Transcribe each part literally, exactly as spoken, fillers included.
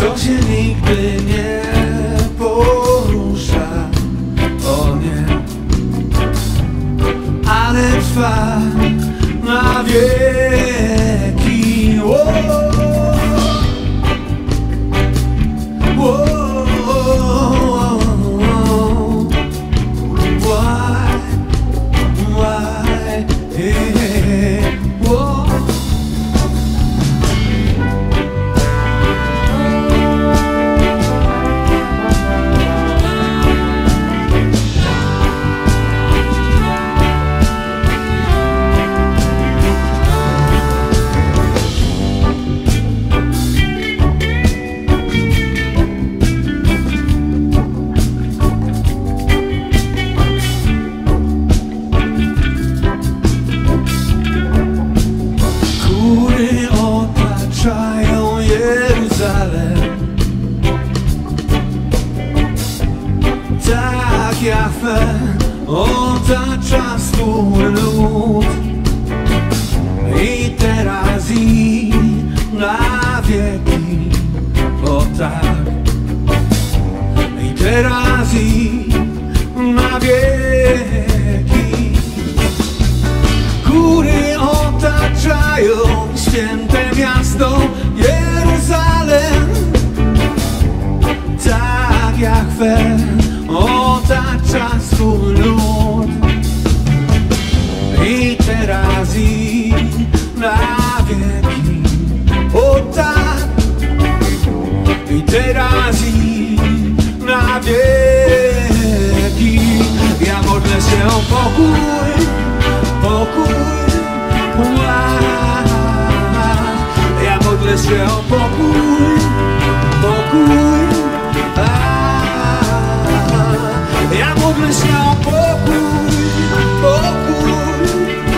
co się nigdy nie porusza, o nie, ale trwa na wieki. O, o, o, why, why, hey, o. Jahwe otacza swój lud i teraz i na wieki, o tak, i teraz i na wieki. Góry otaczają święte miasto Jeruzalem, tak Jahwe otacza swój lud i teraz i na wieki, o tak, i teraz i na wieki. Ja modlę się o pokój, pokój, ja modlę się o pokój, pokój. Ja modlę się o pokój, pokój,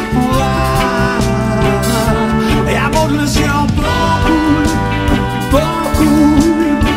ja modlę się o pokój, pokój,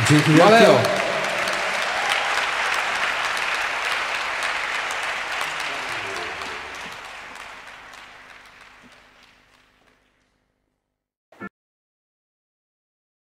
Dzięki wielkie. Maleo.